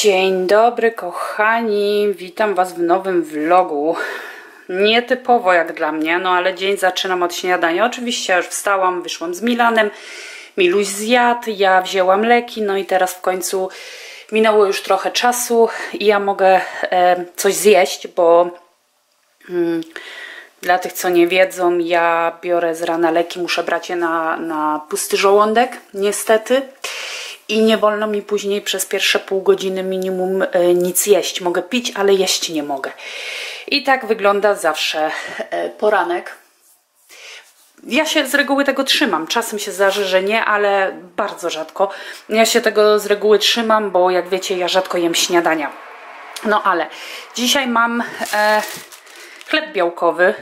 Dzień dobry kochani, witam was w nowym vlogu. Nietypowo jak dla mnie, no ale dzień zaczynam od śniadania. Oczywiście ja już wstałam, wyszłam z Milanem, Miluś zjadł, ja wzięłam leki, no i teraz w końcu minęło już trochę czasu i ja mogę coś zjeść, bo dla tych co nie wiedzą, ja biorę z rana leki, muszę brać je na pusty żołądek niestety. I nie wolno mi później przez pierwsze pół godziny minimum nic jeść. Mogę pić, ale jeść nie mogę. I tak wygląda zawsze poranek. Ja się z reguły tego trzymam. Czasem się zdarzy, że nie, ale bardzo rzadko. Ja się tego z reguły trzymam, bo jak wiecie, ja rzadko jem śniadania. No ale dzisiaj mam chleb białkowy.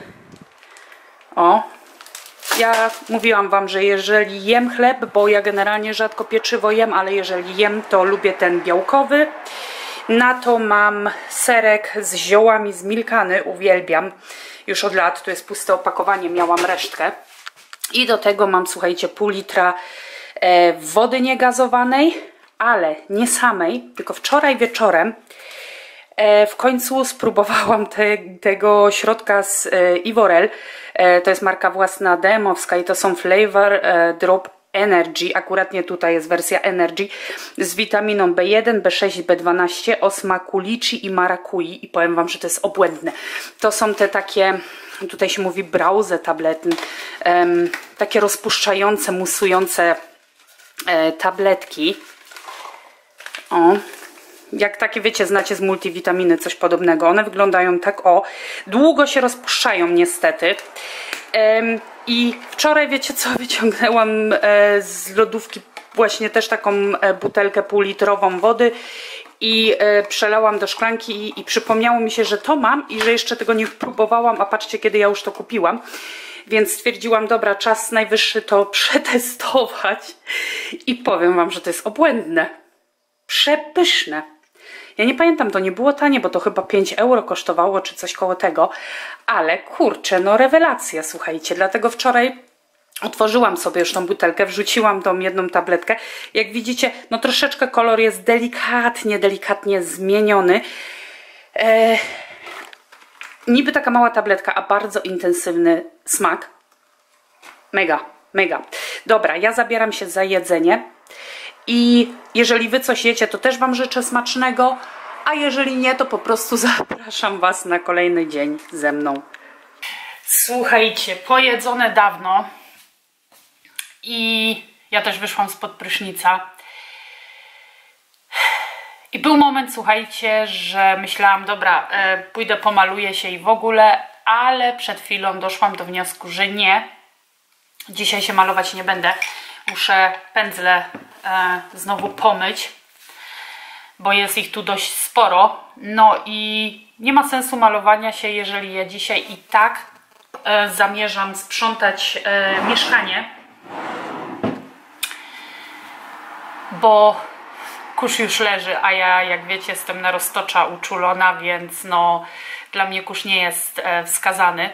O. Ja mówiłam wam, że jeżeli jem chleb, bo ja generalnie rzadko pieczywo jem, ale jeżeli jem, to lubię ten białkowy. Na to mam serek z ziołami z Milkany, uwielbiam. Już od lat, to jest puste opakowanie, miałam resztkę. I do tego mam, słuchajcie, pół litra wody niegazowanej, ale nie samej, tylko wczoraj wieczorem w końcu spróbowałam tego środka z Ivorel. To jest marka własna demowska i to są Flavor Drop Energy. Akurat nie tutaj jest wersja Energy z witaminą B1, B6, B12 o smaku liczy i marakui i powiem wam, że to jest obłędne. To są te takie, tutaj się mówi brause tablety, takie rozpuszczające, musujące tabletki. O. Jak takie, wiecie, znacie z multivitaminy, coś podobnego. One wyglądają tak, o. Długo się rozpuszczają niestety. I wczoraj, wiecie co, wyciągnęłam z lodówki właśnie też taką butelkę półlitrową wody i przelałam do szklanki i przypomniało mi się, że to mam i że jeszcze tego nie próbowałam, a patrzcie, kiedy ja już to kupiłam. Więc stwierdziłam, dobra, czas najwyższy to przetestować i powiem wam, że to jest obłędne. Przepyszne. Ja nie pamiętam, to nie było tanie, bo to chyba 5 euro kosztowało, czy coś koło tego. Ale kurczę, no rewelacja, słuchajcie. Dlatego wczoraj otworzyłam sobie już tą butelkę, wrzuciłam tą jedną tabletkę. Jak widzicie, no troszeczkę kolor jest delikatnie zmieniony. Niby taka mała tabletka, a bardzo intensywny smak. Mega, mega. Dobra, ja zabieram się za jedzenie. I jeżeli wy coś jecie, to też wam życzę smacznego, a jeżeli nie, to po prostu zapraszam was na kolejny dzień ze mną. Słuchajcie, pojedzone dawno i ja też wyszłam spod prysznica. I był moment, słuchajcie, że myślałam, dobra, pójdę, pomaluję się i w ogóle, ale przed chwilą doszłam do wniosku, że nie. Dzisiaj się malować nie będę. Muszę pędzle znowu pomyć, bo jest ich tu dość sporo. No i nie ma sensu malowania się, jeżeli ja dzisiaj i tak zamierzam sprzątać mieszkanie, bo kurz już leży, a ja, jak wiecie, jestem na roztocza uczulona, więc no dla mnie kurz nie jest wskazany.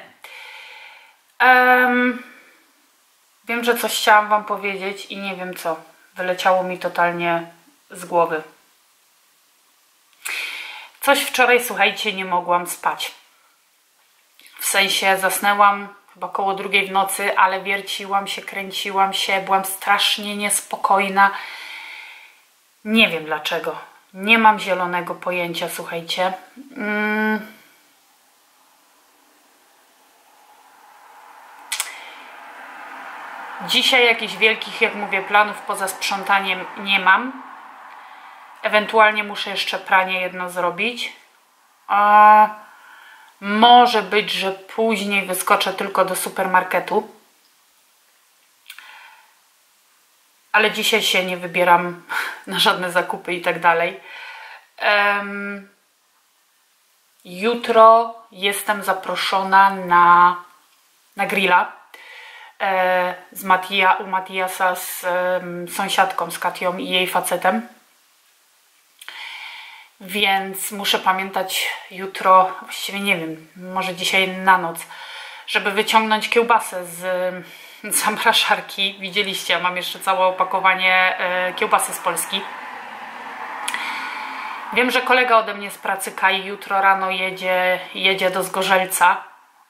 Wiem, że coś chciałam wam powiedzieć i nie wiem co. Wyleciało mi totalnie z głowy. Coś wczoraj, słuchajcie, nie mogłam spać. W sensie zasnęłam chyba koło 2 w nocy, ale wierciłam się, kręciłam się, byłam strasznie niespokojna. Nie wiem dlaczego. Nie mam zielonego pojęcia, słuchajcie. Dzisiaj jakichś wielkich, jak mówię, planów poza sprzątaniem nie mam. Ewentualnie muszę jeszcze pranie jedno zrobić. Może być, że później wyskoczę tylko do supermarketu. Ale dzisiaj się nie wybieram na żadne zakupy i tak dalej. Jutro jestem zaproszona na grilla. U Matiasa z sąsiadką, z Katią i jej facetem. Więc muszę pamiętać jutro, właściwie nie wiem, może dzisiaj na noc, żeby wyciągnąć kiełbasę z zamrażarki. Widzieliście, mam jeszcze całe opakowanie kiełbasy z Polski. Wiem, że kolega ode mnie z pracy, Kai, jutro rano jedzie do Zgorzelca.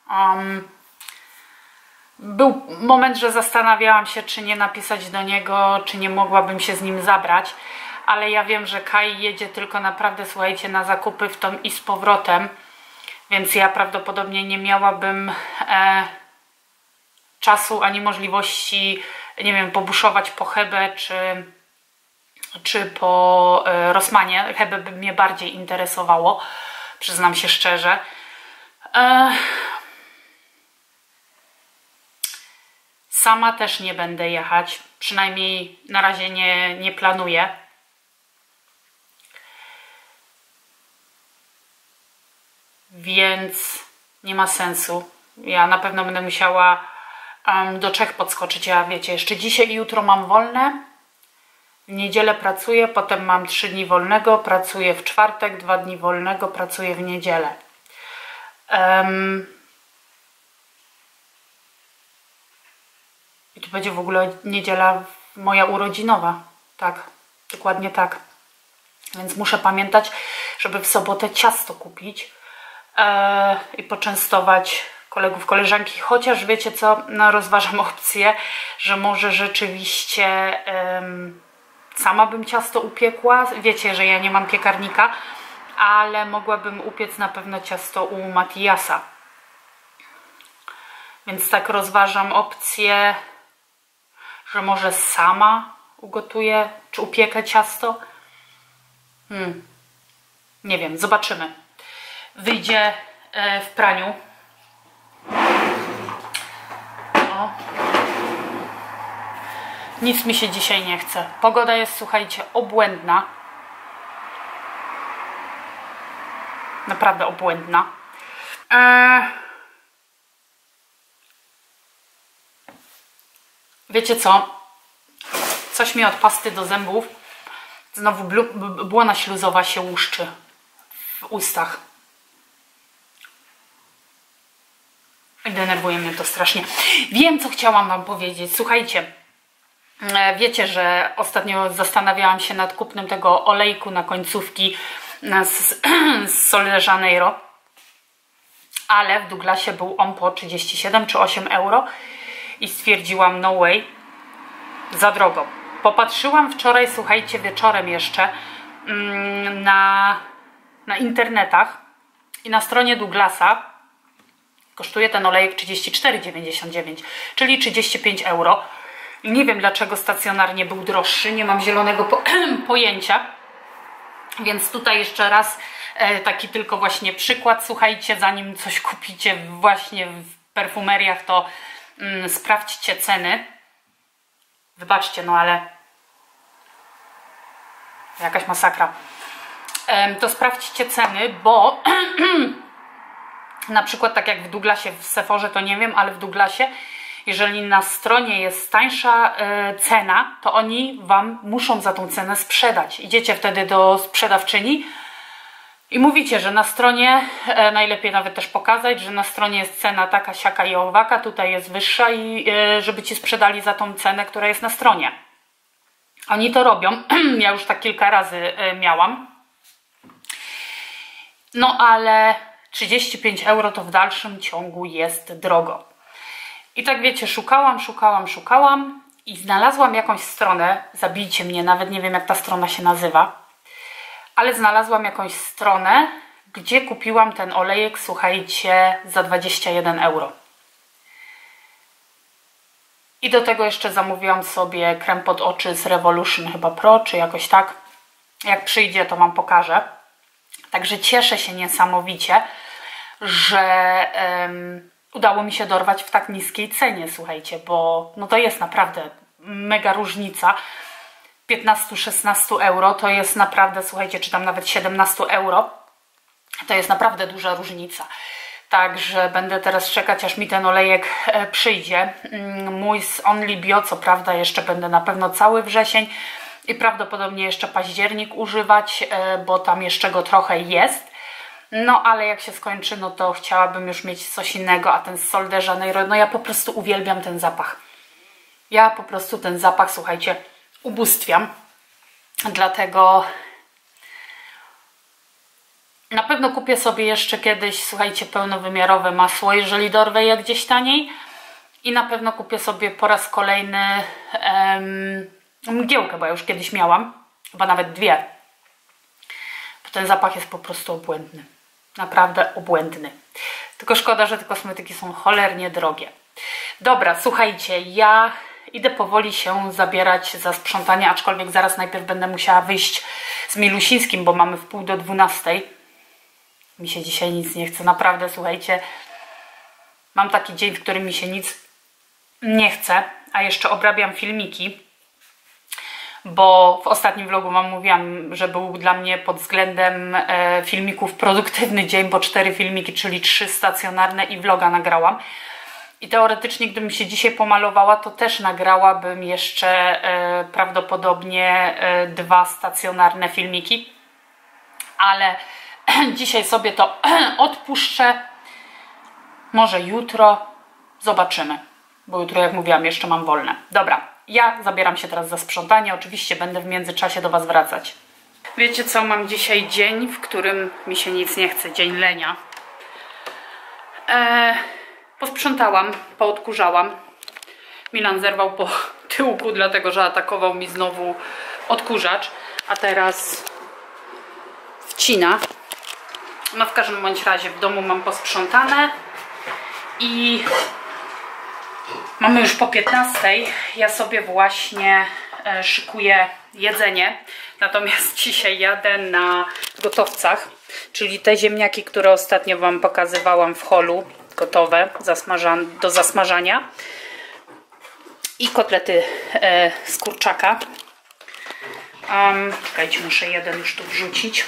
Był moment, że zastanawiałam się, czy nie napisać do niego, czy nie mogłabym się z nim zabrać, ale ja wiem, że Kai jedzie tylko naprawdę, słuchajcie, na zakupy w tom i z powrotem, więc ja prawdopodobnie nie miałabym czasu ani możliwości, nie wiem, pobuszować po Hebę czy po Rossmanie. Hebę by mnie bardziej interesowało, przyznam się szczerze. Sama też nie będę jechać, przynajmniej na razie nie planuję. Więc nie ma sensu. Ja na pewno będę musiała do Czech podskoczyć. Ja wiecie, jeszcze dzisiaj i jutro mam wolne. W niedzielę pracuję, potem mam 3 dni wolnego, pracuję w czwartek, 2 dni wolnego, pracuję w niedzielę. I to będzie w ogóle niedziela moja urodzinowa. Tak, dokładnie tak. Więc muszę pamiętać, żeby w sobotę ciasto kupić i poczęstować kolegów, koleżanki. Chociaż wiecie co, no rozważam opcję, że może rzeczywiście sama bym ciasto upiekła. Wiecie, że ja nie mam piekarnika, ale mogłabym upiec na pewno ciasto u Matiasa. Więc tak rozważam opcję, że może sama ugotuję, czy upiekę ciasto. Nie wiem, zobaczymy. Wyjdzie w praniu. O. Nic mi się dzisiaj nie chce. Pogoda jest, słuchajcie, obłędna. Naprawdę obłędna. Wiecie co? Coś mi od pasty do zębów. Znowu błona śluzowa się łuszczy w ustach. Denerwuje mnie to strasznie. Wiem, co chciałam wam powiedzieć. Słuchajcie, wiecie, że ostatnio zastanawiałam się nad kupnem tego olejku na końcówki z Sol de Janeiro, ale w Douglasie był on po 37 czy 8 euro i stwierdziłam no way, za drogo. Popatrzyłam wczoraj, słuchajcie, wieczorem jeszcze na internetach i na stronie Douglasa kosztuje ten olejek 34,99, czyli 35 euro. I nie wiem, dlaczego stacjonarnie był droższy, nie mam zielonego pojęcia. Więc tutaj jeszcze raz taki tylko właśnie przykład. Słuchajcie, zanim coś kupicie właśnie w perfumeriach, to sprawdźcie ceny. Wybaczcie, no ale jakaś masakra. To sprawdźcie ceny, bo na przykład tak jak w Douglasie, w Sephorze to nie wiem, ale w Douglasie, jeżeli na stronie jest tańsza cena, to oni wam muszą za tą cenę sprzedać. Idziecie wtedy do sprzedawczyni i mówicie, że na stronie, najlepiej nawet też pokazać, że na stronie jest cena taka, siaka i owaka, tutaj jest wyższa i żeby ci sprzedali za tą cenę, która jest na stronie. Oni to robią, ja już tak kilka razy miałam. No ale 35 euro to w dalszym ciągu jest drogo. I tak wiecie, szukałam i znalazłam jakąś stronę, zabijcie mnie, nawet nie wiem jak ta strona się nazywa, ale znalazłam jakąś stronę, gdzie kupiłam ten olejek, słuchajcie, za 21 euro. I do tego jeszcze zamówiłam sobie krem pod oczy z Revolution chyba Pro, czy jakoś tak. Jak przyjdzie, to wam pokażę. Także cieszę się niesamowicie, że udało mi się dorwać w tak niskiej cenie, słuchajcie, bo no to jest naprawdę mega różnica. 15-16 euro to jest naprawdę, słuchajcie, czy tam nawet 17 euro, to jest naprawdę duża różnica. Także będę teraz czekać, aż mi ten olejek przyjdzie. Mój z Only Bio, co prawda jeszcze będę na pewno cały wrzesień i prawdopodobnie jeszcze październik używać, bo tam jeszcze go trochę jest. No ale jak się skończy, no to chciałabym już mieć coś innego, a ten Sol de Janeiro, no ja po prostu uwielbiam ten zapach. Ja po prostu ten zapach, słuchajcie, ubóstwiam. Dlatego Na pewno kupię sobie jeszcze kiedyś, słuchajcie, pełnowymiarowe masło, jeżeli dorwę je gdzieś taniej. I na pewno kupię sobie po raz kolejny mgiełkę, bo ja już kiedyś miałam. Chyba nawet dwie. Bo ten zapach jest po prostu obłędny. Naprawdę obłędny. Tylko szkoda, że te kosmetyki są cholernie drogie. Dobra, słuchajcie, ja idę powoli się zabierać za sprzątanie, aczkolwiek zaraz najpierw będę musiała wyjść z Milusińskim, bo mamy w 11:30. Mi się dzisiaj nic nie chce, naprawdę, słuchajcie. Mam taki dzień, w którym mi się nic nie chce, a jeszcze obrabiam filmiki, bo w ostatnim vlogu wam mówiłam, że był dla mnie pod względem filmików produktywny dzień, bo 4 filmiki, czyli 3 stacjonarne i vloga nagrałam. I teoretycznie, gdybym się dzisiaj pomalowała, to też nagrałabym jeszcze prawdopodobnie 2 stacjonarne filmiki. Ale dzisiaj sobie to odpuszczę. Może jutro. Zobaczymy. Bo jutro, jak mówiłam, jeszcze mam wolne. Dobra, ja zabieram się teraz za sprzątanie. Oczywiście będę w międzyczasie do was wracać. Wiecie co? Mam dzisiaj dzień, w którym mi się nic nie chce. Dzień lenia. Posprzątałam, poodkurzałam. Milan zerwał po tyłku, dlatego że atakował mi znowu odkurzacz, a teraz wcina. No w każdym bądź razie w domu mam posprzątane i mamy już po 15:00. Ja sobie właśnie szykuję jedzenie, natomiast dzisiaj jadę na gotowcach, czyli te ziemniaki, które ostatnio wam pokazywałam w holu, gotowe do zasmażania, i kotlety z kurczaka. Czekajcie, muszę jeden już tu wrzucić.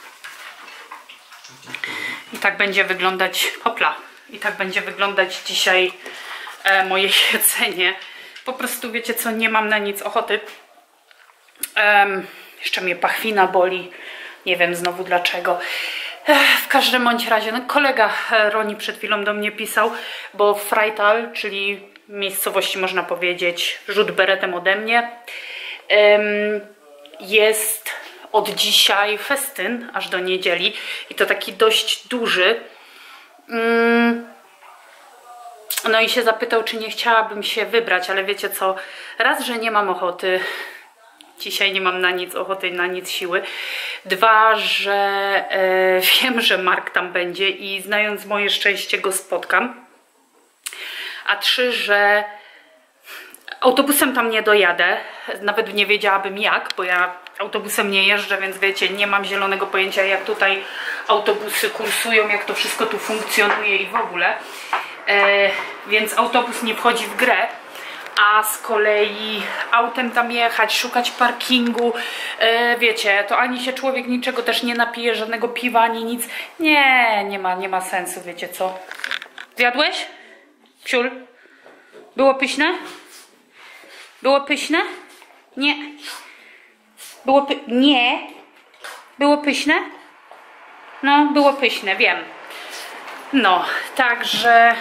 I tak będzie wyglądać, hopla, i tak będzie wyglądać dzisiaj moje jedzenie. Po prostu wiecie co, nie mam na nic ochoty. Jeszcze mnie pachwina boli, nie wiem znowu dlaczego. W każdym bądź razie, no, kolega Roni przed chwilą do mnie pisał, bo w Freital, czyli miejscowości, można powiedzieć, rzut beretem ode mnie, jest od dzisiaj festyn aż do niedzieli i to taki dość duży. No i się zapytał, czy nie chciałabym się wybrać, ale wiecie co, raz, że nie mam ochoty, dzisiaj nie mam na nic ochoty, na nic siły. 2, że wiem, że Mark tam będzie i znając moje szczęście go spotkam. A 3, że autobusem tam nie dojadę. Nawet nie wiedziałabym jak, bo ja autobusem nie jeżdżę, więc wiecie, nie mam zielonego pojęcia, jak tutaj autobusy kursują, jak to wszystko tu funkcjonuje i w ogóle. Więc autobus nie wchodzi w grę. A z kolei autem tam jechać, szukać parkingu, wiecie, to ani się człowiek niczego też nie napije, żadnego piwa, ani nic. Nie ma sensu, wiecie co. Zjadłeś? Psiul? Było pyszne? Było pyszne? Nie. Nie. Było pyszne? No, było pyszne, wiem. No, także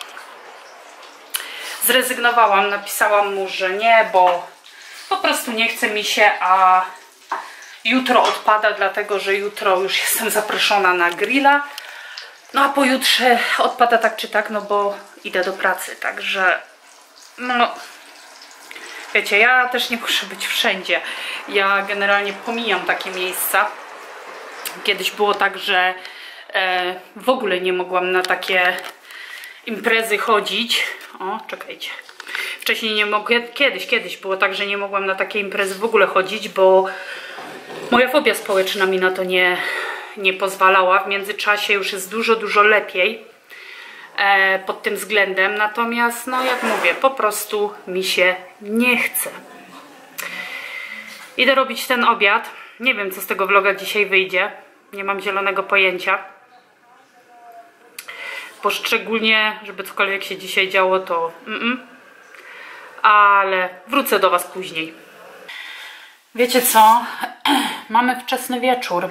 zrezygnowałam, napisałam mu, że nie, bo po prostu nie chce mi się, a jutro odpada, dlatego że jutro już jestem zaproszona na grilla. No a pojutrze odpada tak czy tak, no bo idę do pracy, także no wiecie, ja też nie muszę być wszędzie. Ja generalnie pomijam takie miejsca. Kiedyś było tak, że w ogóle nie mogłam na takie imprezy chodzić. O, czekajcie. Wcześniej nie mogłem, kiedyś było tak, że nie mogłam na takie imprezy w ogóle chodzić, bo moja fobia społeczna mi na to nie pozwalała. W międzyczasie już jest dużo lepiej pod tym względem. Natomiast, no jak mówię, po prostu mi się nie chce. Idę robić ten obiad. Nie wiem, co z tego vloga dzisiaj wyjdzie. Nie mam zielonego pojęcia. Poszczególnie, żeby cokolwiek się dzisiaj działo, to ale wrócę do was później. Wiecie co? Mamy wczesny wieczór.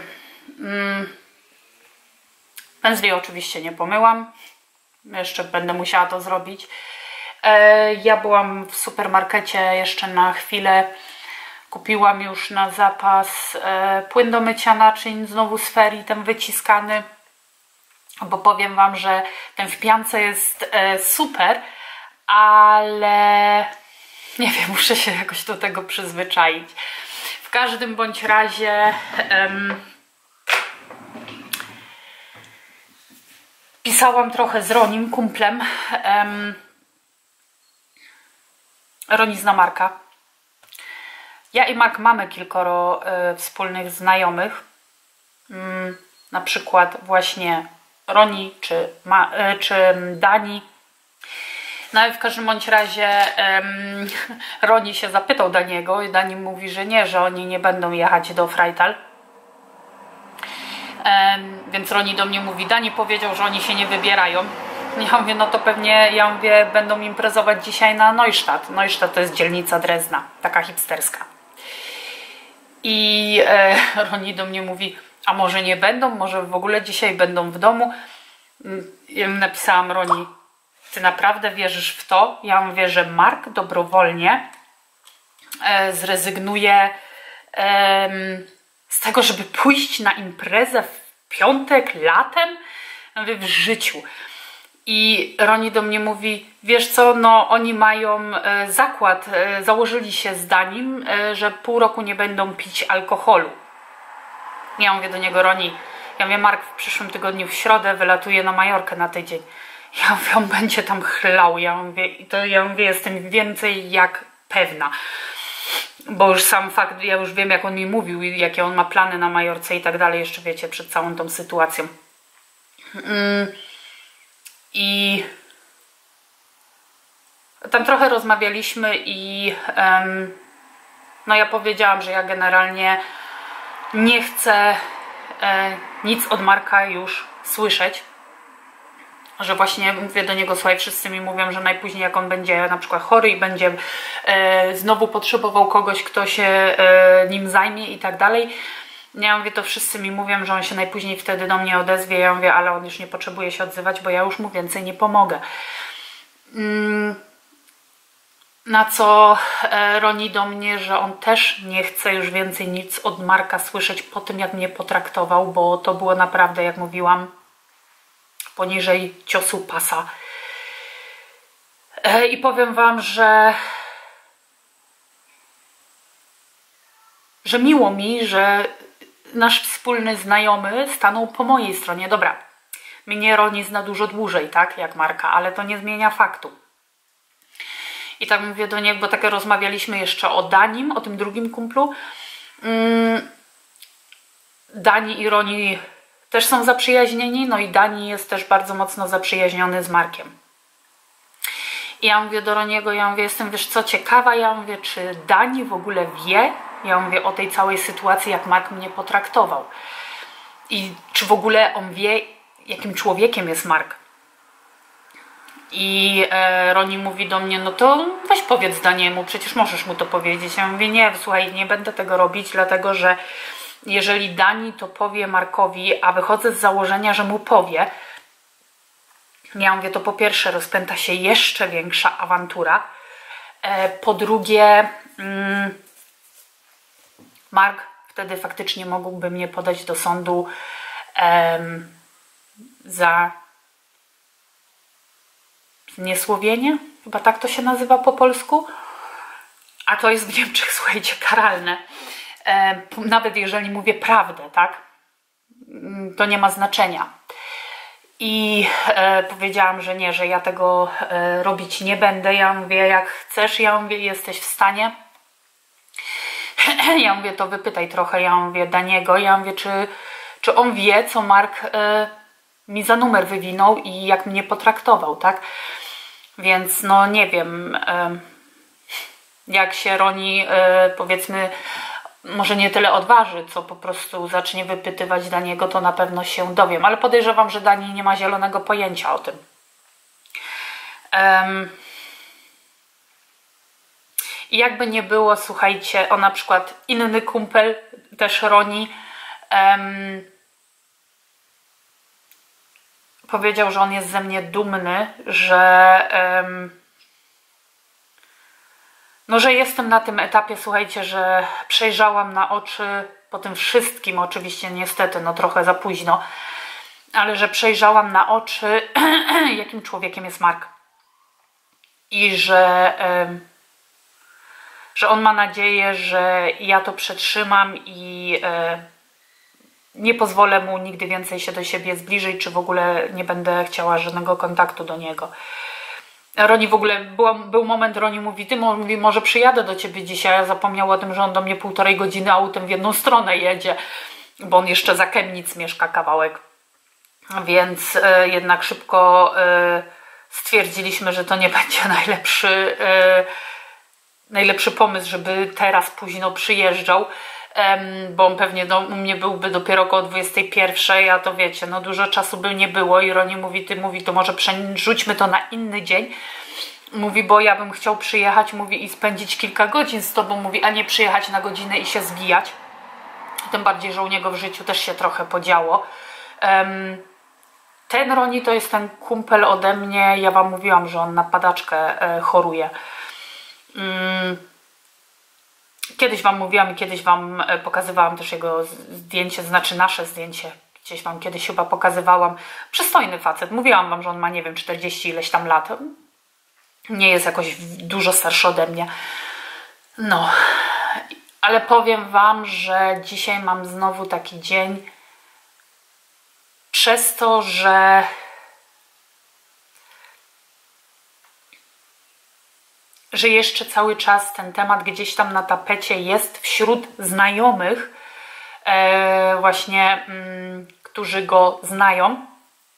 Pędzli oczywiście nie pomyłam. Jeszcze będę musiała to zrobić. Ja byłam w supermarkecie jeszcze na chwilę. Kupiłam już na zapas płyn do mycia naczyń, znowu z Ferii, ten wyciskany, bo powiem Wam, że ten w piance jest super, ale nie wiem, muszę się jakoś do tego przyzwyczaić. W każdym bądź razie pisałam trochę z Ronim, kumplem. Roni zna Marka. Ja i Mark mamy kilkoro wspólnych znajomych. Na przykład właśnie Roni czy Dani. No ale w każdym bądź razie Roni się zapytał Daniego i Dani mówi, że nie, że oni nie będą jechać do Freital. Więc Roni do mnie mówi, Dani powiedział, że oni się nie wybierają. Ja mówię, no to pewnie, ja mówię, będą imprezować dzisiaj na Neustadt. Neustadt to jest dzielnica Drezna, taka hipsterska. I Roni do mnie mówi, a może nie będą, może w ogóle dzisiaj będą w domu. Ja napisałam Roni, ty naprawdę wierzysz w to? Ja mówię, że Mark dobrowolnie zrezygnuje z tego, żeby pójść na imprezę w piątek, latem? Ja mówię, w życiu. I Roni do mnie mówi, wiesz co, no oni mają zakład, założyli się z Danim, że pół roku nie będą pić alkoholu. Ja mówię do niego, Roni, ja mówię, Mark w przyszłym tygodniu w środę wylatuje na Majorkę na tydzień. Ja mówię, on będzie tam chlał. Ja mówię, jestem więcej jak pewna. Bo już sam fakt, ja już wiem, jak on mi mówił, jakie on ma plany na Majorce i tak dalej, jeszcze wiecie, przed całą tą sytuacją. I tam trochę rozmawialiśmy i no ja powiedziałam, że ja generalnie nie chcę nic od Marka już słyszeć. Że właśnie mówię do niego, słuchaj, wszyscy mi mówią, że najpóźniej jak on będzie na przykład chory i będzie znowu potrzebował kogoś, kto się nim zajmie i tak dalej. Ja mówię, to wszyscy mi mówią, że on się najpóźniej wtedy do mnie odezwie. Ja mówię, ale on już nie potrzebuje się odzywać, bo ja już mu więcej nie pomogę. Na co Roni do mnie, że on też nie chce już więcej nic od Marka słyszeć po tym, jak mnie potraktował, bo to było naprawdę, jak mówiłam, poniżej ciosu pasa. I powiem Wam, że miło mi, że nasz wspólny znajomy stanął po mojej stronie. Dobra, mnie Roni zna dużo dłużej, tak, jak Marka, ale to nie zmienia faktu. I tak mówię do niego, bo tak rozmawialiśmy jeszcze o Danim, o tym drugim kumplu. Dani i Roni też są zaprzyjaźnieni, no i Dani jest też bardzo mocno zaprzyjaźniony z Markiem. I ja mówię do Roniego, ja mówię, jestem, wiesz co, ciekawa, ja mówię, czy Dani w ogóle wie, ja mówię, o tej całej sytuacji, jak Mark mnie potraktował. I czy w ogóle on wie, jakim człowiekiem jest Mark. I Roni mówi do mnie, no to weź powiedz Daniemu, przecież możesz mu to powiedzieć. Ja mówię, nie, słuchaj, nie będę tego robić, dlatego że jeżeli Dani to powie Markowi, a wychodzę z założenia, że mu powie, ja mówię, to po pierwsze rozpęta się jeszcze większa awantura. Po drugie, Mark wtedy faktycznie mógłby mnie podać do sądu za zniesłowienie, chyba tak to się nazywa po polsku, a to jest w Niemczech, słuchajcie, karalne. Nawet jeżeli mówię prawdę, tak, to nie ma znaczenia. I powiedziałam, że nie, że ja tego robić nie będę. Ja mówię, jak chcesz, ja mówię, jesteś w stanie. Ja mówię, to wypytaj trochę, ja mówię, Daniego, ja mówię, czy on wie, co Mark mi za numer wywinął i jak mnie potraktował, tak? Więc no nie wiem, jak się Roni, powiedzmy, może nie tyle odważy, co po prostu zacznie wypytywać Daniego, to na pewno się dowiem. Ale podejrzewam, że Dani nie ma zielonego pojęcia o tym. I jakby nie było, słuchajcie, o na przykład inny kumpel, też Roni, powiedział, że on jest ze mnie dumny, że no, że jestem na tym etapie, słuchajcie, że przejrzałam na oczy po tym wszystkim, oczywiście niestety, no trochę za późno, ale że przejrzałam na oczy, jakim człowiekiem jest Mark. I że on ma nadzieję, że ja to przetrzymam i nie pozwolę mu nigdy więcej się do siebie zbliżyć, czy w ogóle nie będę chciała żadnego kontaktu do niego. Roni w ogóle, był moment, Roni mówi, mówi, może przyjadę do ciebie dzisiaj, ja zapomniała o tym, że on do mnie 1,5 godziny autem w jedną stronę jedzie, bo on jeszcze za Chemnitz mieszka kawałek. Więc jednak szybko stwierdziliśmy, że to nie będzie najlepszy pomysł, żeby teraz późno przyjeżdżał, bo on pewnie u mnie byłby dopiero około 21, a to wiecie, no dużo czasu by nie było i Roni mówi, to może przerzućmy to na inny dzień. Mówi, bo ja bym chciał przyjechać, mówi, i spędzić kilka godzin z tobą, mówi, a nie przyjechać na godzinę i się zwijać. Tym bardziej, że u niego w życiu też się trochę podziało. Ten Roni to jest ten kumpel ode mnie, ja wam mówiłam, że on na padaczkę choruje. Kiedyś wam mówiłam i kiedyś wam pokazywałam też jego zdjęcie, znaczy nasze zdjęcie. Gdzieś wam kiedyś chyba pokazywałam. Przystojny facet. Mówiłam wam, że on ma, nie wiem, 40 ileś tam lat. Nie jest jakoś dużo starszy ode mnie. No. Ale powiem wam, że dzisiaj mam znowu taki dzień przez to, że jeszcze cały czas ten temat gdzieś tam na tapecie jest wśród znajomych, właśnie, którzy go znają,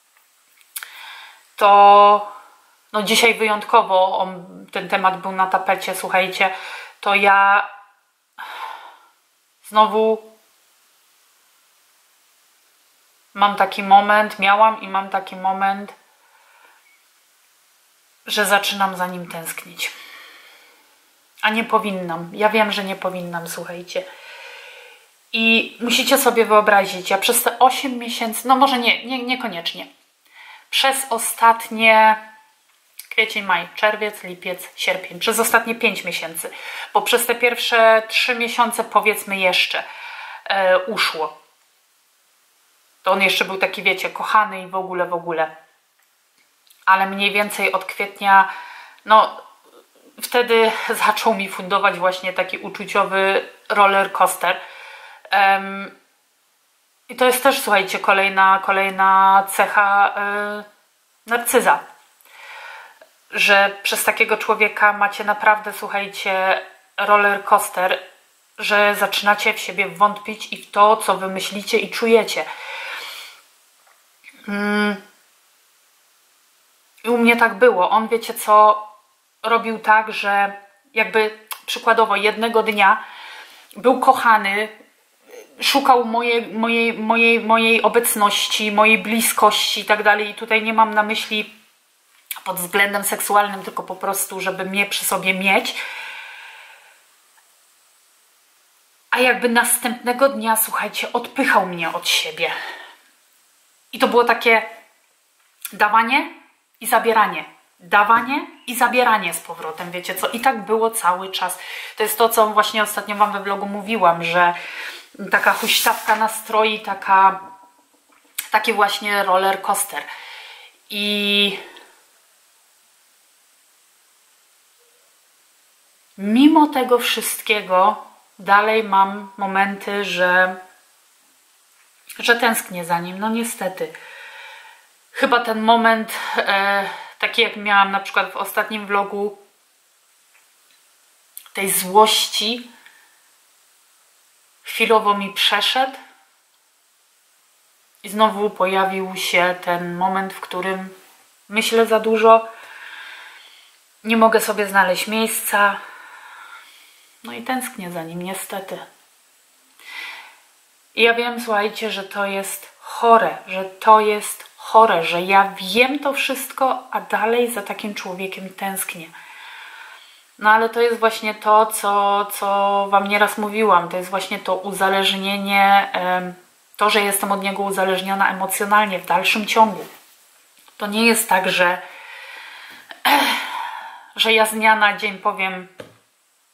to no dzisiaj wyjątkowo ten temat był na tapecie, słuchajcie, to ja znowu mam taki moment, miałam i mam taki moment, że zaczynam za nim tęsknić. A nie powinnam. Ja wiem, że nie powinnam, słuchajcie. I musicie sobie wyobrazić, ja przez te 8 miesięcy, no może niekoniecznie. Przez ostatnie kwiecień, maj, czerwiec, lipiec, sierpień. Przez ostatnie 5 miesięcy. Bo przez te pierwsze 3 miesiące, powiedzmy, jeszcze uszło. To on jeszcze był taki, wiecie, kochany i w ogóle. Ale mniej więcej od kwietnia, no wtedy zaczął mi fundować właśnie taki uczuciowy roller coaster. I to jest też, słuchajcie, kolejna cecha narcyza. Że przez takiego człowieka macie naprawdę, słuchajcie, roller coaster, że zaczynacie w siebie wątpić i w to, co wy myślicie i czujecie. I u mnie tak było. On, wiecie co, robił tak, że jakby przykładowo jednego dnia był kochany, szukał mojej obecności, mojej bliskości i tak dalej. I tutaj nie mam na myśli pod względem seksualnym, tylko po prostu, żeby mnie przy sobie mieć. A jakby następnego dnia, słuchajcie, odpychał mnie od siebie. I to było takie dawanie i zabieranie. Dawanie i zabieranie z powrotem, wiecie co? I tak było cały czas. To jest to, co właśnie ostatnio wam we vlogu mówiłam, że taka huśtawka nastroi, taki właśnie roller coaster. I mimo tego wszystkiego dalej mam momenty, że tęsknię za nim. No niestety. Chyba ten moment, taki jak miałam na przykład w ostatnim vlogu, tej złości, chwilowo mi przeszedł i znowu pojawił się ten moment, w którym myślę za dużo, nie mogę sobie znaleźć miejsca, no i tęsknię za nim, niestety. I ja wiem, słuchajcie, że to jest chore, że ja wiem to wszystko, a dalej za takim człowiekiem tęsknię. No ale to jest właśnie to, co wam nieraz mówiłam. To jest właśnie to uzależnienie, to, że jestem od niego uzależniona emocjonalnie w dalszym ciągu. To nie jest tak, że ja z dnia na dzień powiem,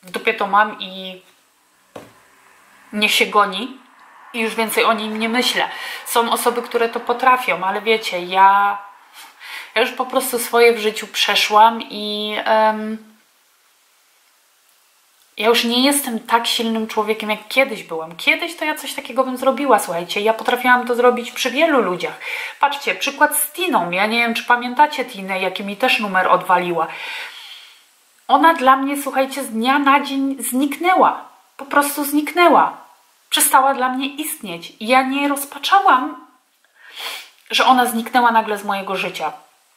w dupie to mam i niech się goni i już więcej o nim nie myślę. Są osoby, które to potrafią, ale wiecie, ja już po prostu swoje w życiu przeszłam i ja już nie jestem tak silnym człowiekiem, jak kiedyś byłam. Kiedyś to ja coś takiego bym zrobiła, słuchajcie. Ja potrafiłam to zrobić przy wielu ludziach. Patrzcie, przykład z Tiną. Ja nie wiem, czy pamiętacie Tinę, jaki mi też numer odwaliła. Ona dla mnie, słuchajcie, z dnia na dzień zniknęła. Po prostu zniknęła. Przestała dla mnie istnieć. I ja nie rozpaczałam, że ona zniknęła nagle z mojego życia.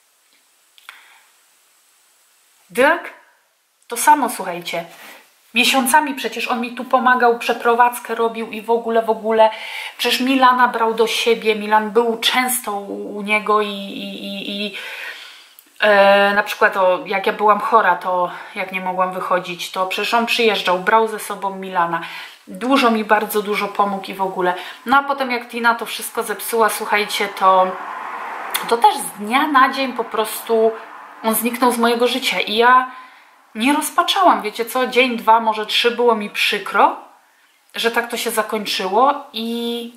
Dirk? To samo, słuchajcie. Miesiącami przecież on mi tu pomagał, przeprowadzkę robił i w ogóle. Przecież Milana brał do siebie, Milan był często u niego i na przykład jak ja byłam chora, to jak nie mogłam wychodzić, to przecież on przyjeżdżał, brał ze sobą Milana. Dużo mi, bardzo dużo pomógł i w ogóle. No a potem jak Tina to wszystko zepsuła, słuchajcie, to też z dnia na dzień po prostu on zniknął z mojego życia i ja nie rozpaczałam, wiecie co, dzień, 2, może 3 było mi przykro, że tak to się zakończyło i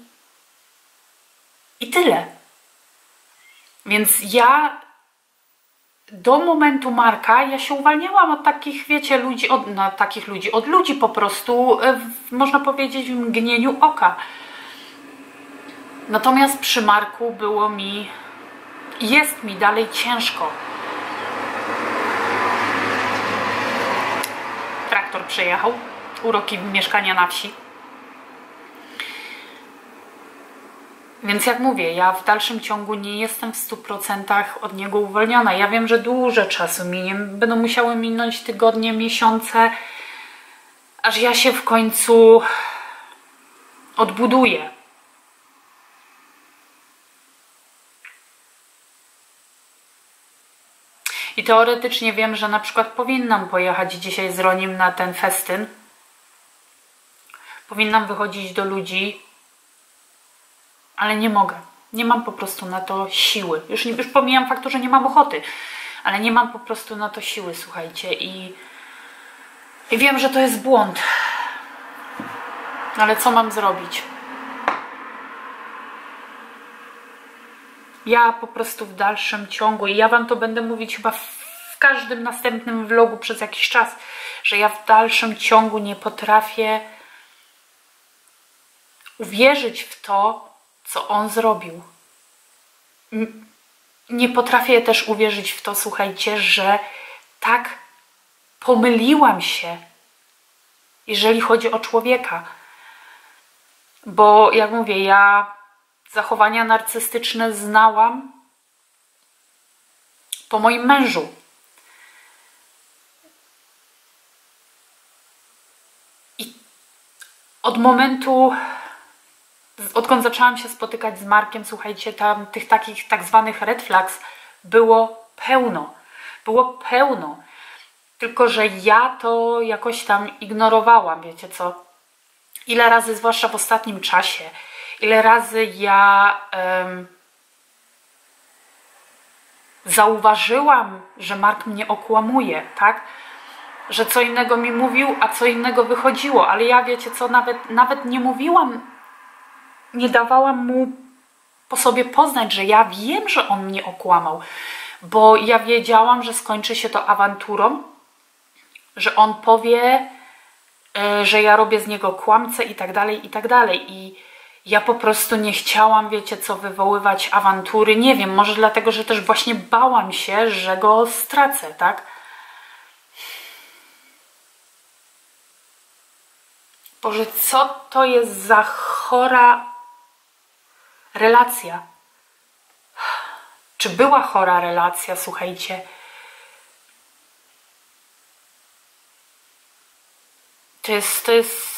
tyle. Więc ja do momentu Marka ja się uwalniałam od takich, wiecie, ludzi, od ludzi po prostu, można powiedzieć, w mgnieniu oka. Natomiast przy Marku było mi, jest mi dalej ciężko. Traktor przejechał, uroki mieszkania na wsi. Więc jak mówię, ja w dalszym ciągu nie jestem w 100% od niego uwolniona. Ja wiem, że dużo czasu minie, będą musiały minąć tygodnie, miesiące, aż ja się w końcu odbuduję. I teoretycznie wiem, że na przykład powinnam pojechać dzisiaj z Ronim na ten festyn. Powinnam wychodzić do ludzi, ale nie mogę. Nie mam po prostu na to siły. Już pomijam faktu, że nie mam ochoty, ale nie mam po prostu na to siły, słuchajcie. I wiem, że to jest błąd. Ale co mam zrobić? Ja po prostu w dalszym ciągu, i ja wam to będę mówić chyba w każdym następnym vlogu przez jakiś czas, że ja w dalszym ciągu nie potrafię uwierzyć w to, co on zrobił. Nie potrafię też uwierzyć w to, słuchajcie, że tak pomyliłam się, jeżeli chodzi o człowieka. Bo jak mówię, ja zachowania narcystyczne znałam po moim mężu. I od momentu, odkąd zaczęłam się spotykać z Markiem, słuchajcie, tam tych takich tak zwanych red flags było pełno. Było pełno. Tylko że ja to jakoś tam ignorowałam, wiecie co? Ile razy, zwłaszcza w ostatnim czasie, ile razy ja zauważyłam, że Mark mnie okłamuje, tak? Że co innego mi mówił, a co innego wychodziło. Ale ja, wiecie co, nawet nie mówiłam, nie dawałam mu po sobie poznać, że ja wiem, że on mnie okłamał. Bo ja wiedziałam, że skończy się to awanturą, że on powie, że ja robię z niego kłamcę i tak dalej, i tak dalej. I ja po prostu nie chciałam, wiecie co, wywoływać awantury. Nie wiem, może dlatego, że też właśnie bałam się, że go stracę, tak? Boże, co to jest za chora relacja? Czy była chora relacja, słuchajcie? To jest...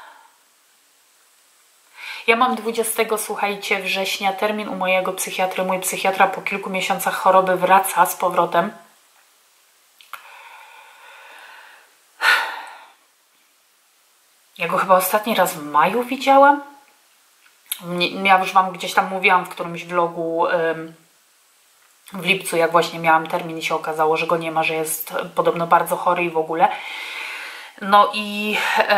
Ja mam 20, słuchajcie, września termin u mojego psychiatry. Mój psychiatra po kilku miesiącach choroby wraca z powrotem. Ja go chyba ostatni raz w maju widziałam. Ja już wam gdzieś tam mówiłam w którymś vlogu w lipcu, jak właśnie miałam termin i się okazało, że go nie ma, że jest podobno bardzo chory i w ogóle. No i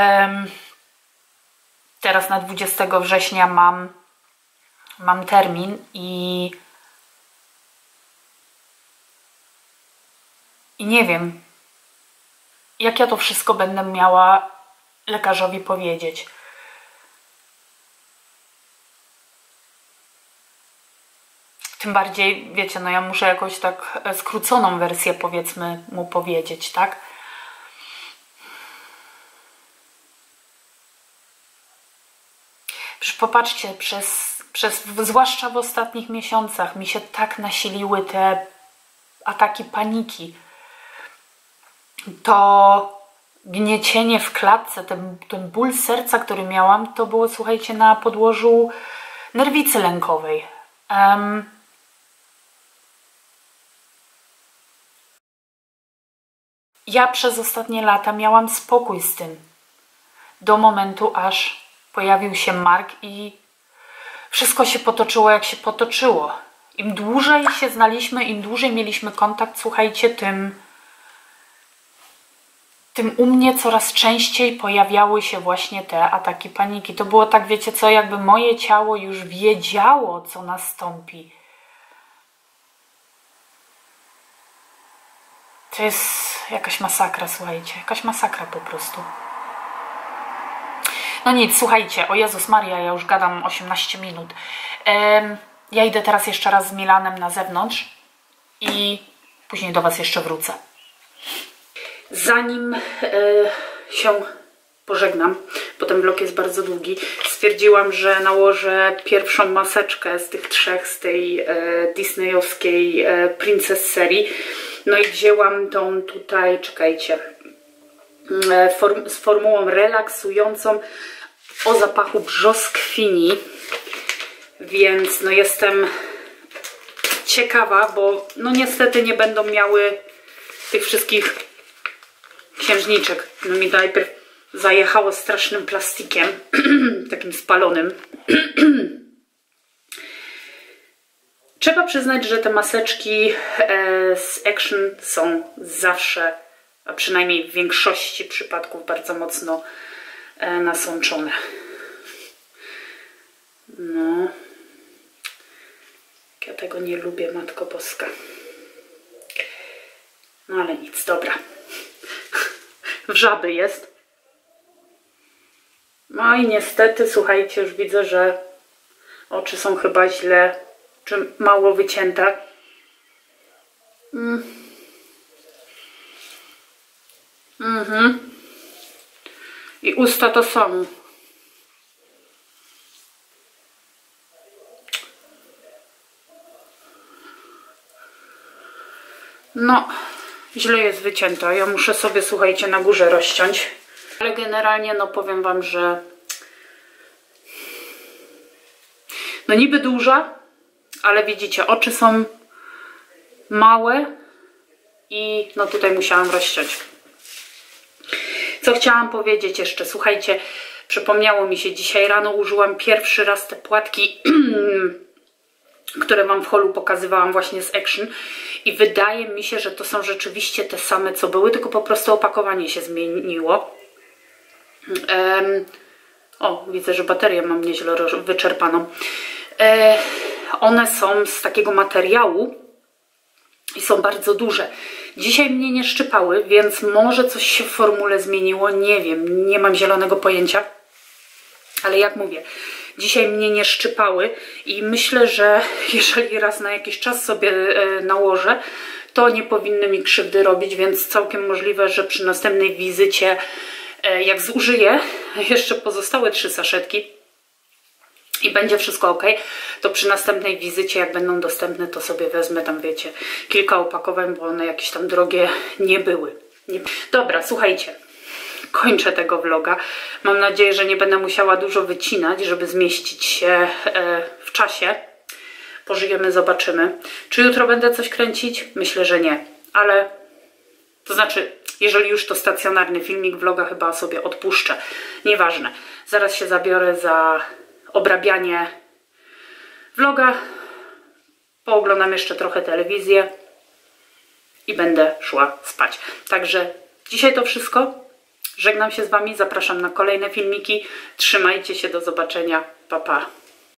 teraz na 20 września mam termin i nie wiem, jak ja to wszystko będę miała lekarzowi powiedzieć. Tym bardziej, wiecie, no ja muszę jakoś tak skróconą wersję, powiedzmy, mu powiedzieć, tak? Przecież popatrzcie, zwłaszcza w ostatnich miesiącach mi się tak nasiliły te ataki paniki. To gniecienie w klatce, ten ból serca, który miałam, to było, słuchajcie, na podłożu nerwicy lękowej. Ja przez ostatnie lata miałam spokój z tym. Do momentu, aż pojawił się Mark i wszystko się potoczyło, jak się potoczyło. Im dłużej się znaliśmy, im dłużej mieliśmy kontakt, słuchajcie, tym u mnie coraz częściej pojawiały się właśnie te ataki paniki. To było tak, wiecie co, jakby moje ciało już wiedziało, co nastąpi. To jest jakaś masakra, słuchajcie, jakaś masakra po prostu. No nic, słuchajcie, o Jezus Maria, ja już gadam 18 minut. Ja idę teraz jeszcze raz z Milanem na zewnątrz i później do Was jeszcze wrócę. Zanim się pożegnam, bo ten vlog jest bardzo długi, stwierdziłam, że nałożę pierwszą maseczkę z tych trzech, z tej disneyowskiej Princess serii. No i wzięłam tą tutaj, czekajcie, z formułą relaksującą o zapachu brzoskwini, więc no jestem ciekawa, bo no niestety nie będą miały tych wszystkich księżniczek. No mi najpierw zajechało strasznym plastikiem, takim spalonym. Trzeba przyznać, że te maseczki z Action są zawsze, a przynajmniej w większości przypadków, bardzo mocno nasączone. No, ja tego nie lubię, Matko Boska. No ale nic, dobra. W żaby jest. No i niestety, słuchajcie, już widzę, że oczy są chyba źle, czy mało wycięte. I usta to są. No, źle jest wycięta. Ja muszę sobie, słuchajcie, na górze rozciąć. Ale generalnie, no powiem Wam, że no niby duża, ale widzicie, oczy są małe i no tutaj musiałam rozciąć. Co chciałam powiedzieć jeszcze? Słuchajcie, przypomniało mi się, dzisiaj rano użyłam pierwszy raz te płatki, które Wam w holu pokazywałam właśnie z Action i wydaje mi się, że to są rzeczywiście te same, co były, tylko po prostu opakowanie się zmieniło. O, widzę, że baterię mam nieźle wyczerpaną. One są z takiego materiału i są bardzo duże. Dzisiaj mnie nie szczypały, więc może coś się w formule zmieniło, nie wiem, nie mam zielonego pojęcia. Ale jak mówię, dzisiaj mnie nie szczypały i myślę, że jeżeli raz na jakiś czas sobie nałożę, to nie powinny mi krzywdy robić, więc całkiem możliwe, że przy następnej wizycie, jak zużyję jeszcze pozostałe 3 saszetki i będzie wszystko ok, to przy następnej wizycie, jak będą dostępne, to sobie wezmę tam, wiecie, kilka opakowań, bo one jakieś tam drogie nie były. Dobra, słuchajcie, kończę tego vloga. Mam nadzieję, że nie będę musiała dużo wycinać, żeby zmieścić się w czasie. Pożyjemy, zobaczymy. Czy jutro będę coś kręcić? Myślę, że nie. Ale, to znaczy, jeżeli już to stacjonarny filmik, vloga chyba sobie odpuszczę. Nieważne. Zaraz się zabiorę za obrabianie vloga. Pooglądam jeszcze trochę telewizję i będę szła spać. Także dzisiaj to wszystko. Żegnam się z Wami, zapraszam na kolejne filmiki. Trzymajcie się, do zobaczenia. Pa, pa.